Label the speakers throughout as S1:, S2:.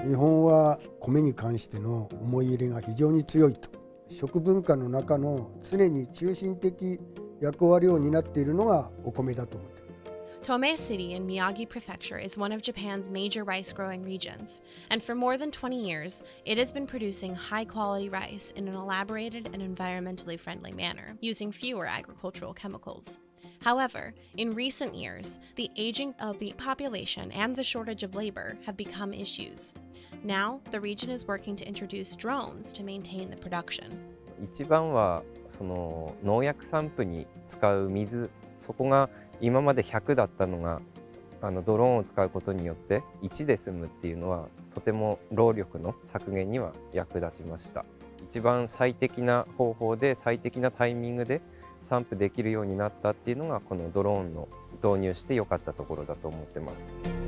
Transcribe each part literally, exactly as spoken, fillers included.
S1: 日本は米に関しての思い入れが非常に強いと。食文化の中の常に中心的役割を担っているのがお米だと思っています。
S2: Tomei City in Miyagi Prefecture is one of Japan's major rice-growing regions, and for more than twenty years, it has been producing high-quality rice in an elaborated and environmentally friendly manner, using fewer agricultural chemicals. However, in recent years, the aging of the population and the shortage of labor have become issues. Now, the region is working to introduce drones to maintain the production.
S3: 一番はその農薬散布に使う水、そこが今までひゃくだったのがあのドローンを使うことによっていちで済むっていうのはとても労力の削減には役立ちました。一番最適な方法で最適なタイミングで散布できるようになったっていうのがこのドローンの導入してよかったところだと思ってます。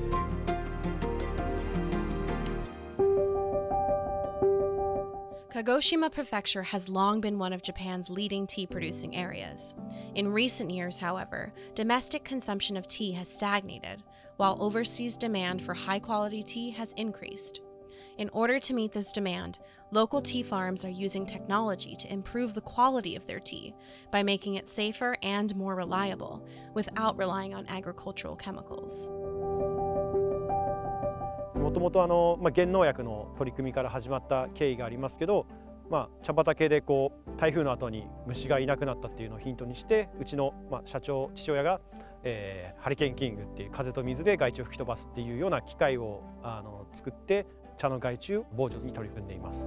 S2: Kagoshima Prefecture has long been one of Japan's leading tea-producing areas. In recent years, however, domestic consumption of tea has stagnated, while overseas demand for high-quality tea has increased. In order to meet this demand, local tea farms are using technology to improve the quality of their tea by making it safer and more reliable, without relying on agricultural chemicals.
S4: もともとあの、まあ、減農薬の取り組みから始まった経緯がありますけど、まあ、茶畑でこう台風の後に虫がいなくなったっていうのをヒントにして、うちの、まあ、社長父親が、えー、ハリケーンキングっていう風と水で害虫を吹き飛ばすっていうような機械をあの作って茶の害虫防除に取り組んでいます。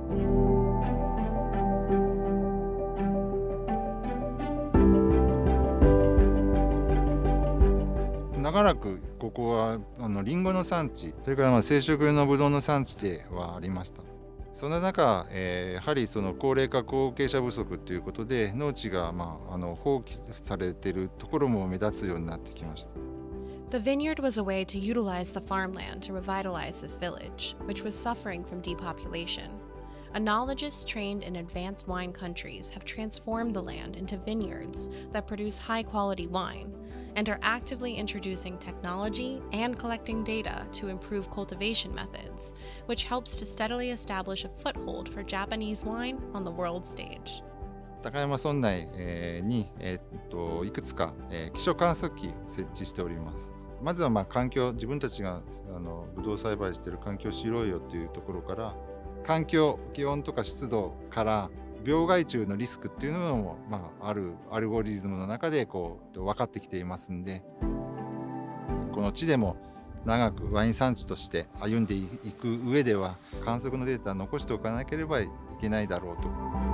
S5: 長らくここはあのリンゴの産地、それからまあ生殖用のブドウの産地ではありました。その中、えー、やはりその高齢化後継者不足ということで農地がまああの放棄されているところも目立つようになってきました。
S2: The vineyard was a way to utilize the farmland to revitalize this village, which was suffering from depopulation. Enologists trained in advanced wine countries have transformed the land into vineyards that produce high-quality wine, and are actively introducing technology and collecting data to improve cultivation methods, which helps to steadily establish a foothold for Japanese wine on the world stage.
S5: 高山村内に、えー、っといくつか、えー、気象観測機設置しております。まずはまあ環境、自分たちがあのブドウ栽培している環境を知ろうよというところから、環境、気温とか湿度から病害虫のリスクっていうのも、まあ、あるアルゴリズムの中でこう分かってきていますんで、この地でも長くワイン産地として歩んでいく上では観測のデータを残しておかなければいけないだろうと。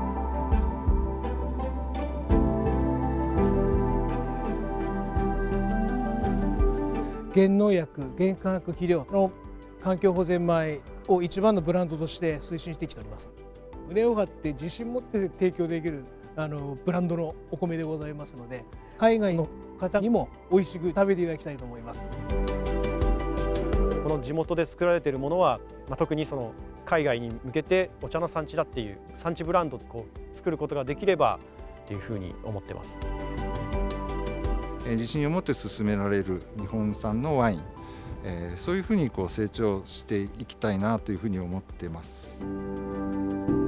S6: 減農薬、減化学肥料の環境保全米を一番のブランドとして推進してきております。胸を張って自信持って提供できるあのブランドのお米でございますので、海外の方にも美味しく食べていただきたいと思います。
S4: この地元で作られているものは、まあ、特にその海外に向けてお茶の産地だっていう産地ブランドをこう作ることができればっていうふうに思ってます。
S5: 自信を持って進められる日本産のワイン、えー、そういうふうにこう成長していきたいなというふうに思っています。